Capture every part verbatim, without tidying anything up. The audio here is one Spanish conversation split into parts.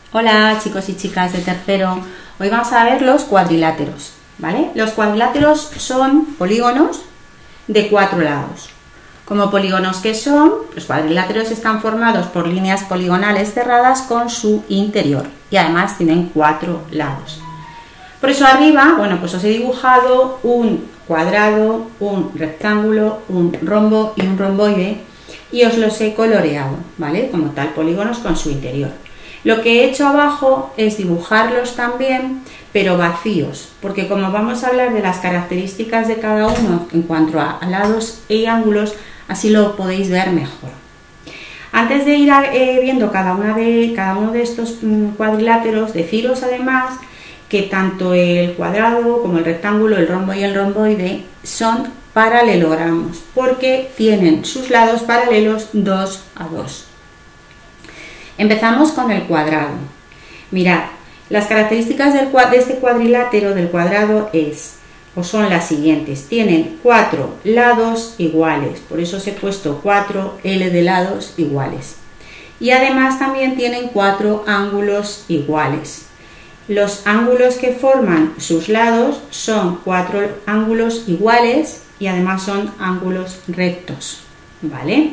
Hola chicos y chicas de tercero, hoy vamos a ver los cuadriláteros, ¿vale? Los cuadriláteros son polígonos de cuatro lados. Como polígonos que son, los cuadriláteros están formados por líneas poligonales cerradas con su interior y además tienen cuatro lados. Por eso arriba, bueno, pues os he dibujado un cuadrado, un rectángulo, un rombo y un romboide y os los he coloreado, ¿vale? Como tal, polígonos con su interior. Lo que he hecho abajo es dibujarlos también, pero vacíos, porque como vamos a hablar de las características de cada uno en cuanto a lados y ángulos, así lo podéis ver mejor. Antes de ir a, eh, viendo cada, una de, cada uno de estos cuadriláteros, deciros además que tanto el cuadrado como el rectángulo, el rombo y el romboide son paralelogramos, porque tienen sus lados paralelos dos a dos. Empezamos con el cuadrado. Mirad, las características del, de este cuadrilátero, del cuadrado, es, o son las siguientes. Tienen cuatro lados iguales, por eso os he puesto cuatro L de lados iguales. Y además también tienen cuatro ángulos iguales. Los ángulos que forman sus lados son cuatro ángulos iguales y además son ángulos rectos, ¿vale?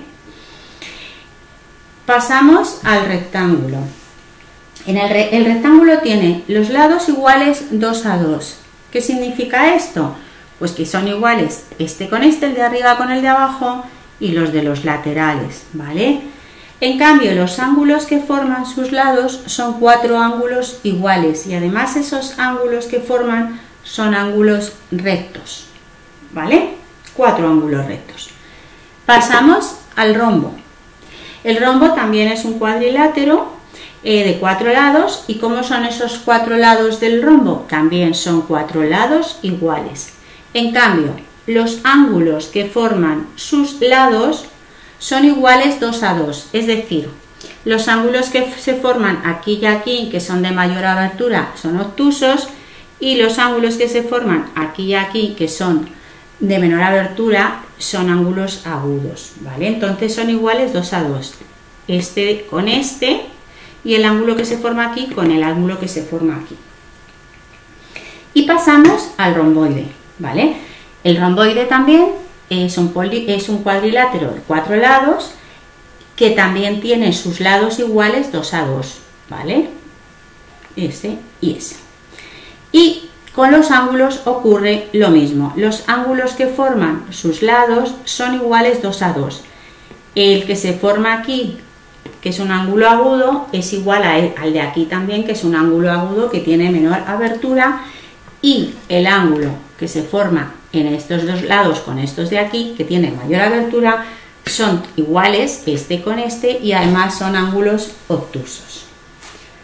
Pasamos al rectángulo. En el, re el rectángulo tiene los lados iguales dos a dos. ¿Qué significa esto? Pues que son iguales este con este, el de arriba con el de abajo y los de los laterales, ¿vale? En cambio, los ángulos que forman sus lados son cuatro ángulos iguales y además esos ángulos que forman son ángulos rectos, ¿vale? Cuatro ángulos rectos. Pasamos al rombo. El rombo también es un cuadrilátero eh, de cuatro lados. ¿Y cómo son esos cuatro lados del rombo? También son cuatro lados iguales. En cambio, los ángulos que forman sus lados son iguales dos a dos. Es decir, los ángulos que se forman aquí y aquí, que son de mayor abertura, son obtusos, y los ángulos que se forman aquí y aquí, que son de menor abertura, son ángulos agudos, ¿vale? Entonces son iguales dos a dos, este con este y el ángulo que se forma aquí con el ángulo que se forma aquí. Y pasamos al romboide, ¿vale? El romboide también es un, poli, es un cuadrilátero de cuatro lados que también tiene sus lados iguales dos a dos, ¿vale? Ese y ese. Y con los ángulos ocurre lo mismo. Los ángulos que forman sus lados son iguales dos a dos. El que se forma aquí, que es un ángulo agudo, es igual a el, al de aquí también, que es un ángulo agudo que tiene menor abertura. Y el ángulo que se forma en estos dos lados con estos de aquí, que tiene mayor abertura, son iguales este con este y además son ángulos obtusos.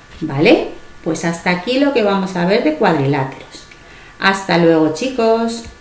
¿Vale? Pues hasta aquí lo que vamos a ver de cuadriláteros. Hasta luego, chicos.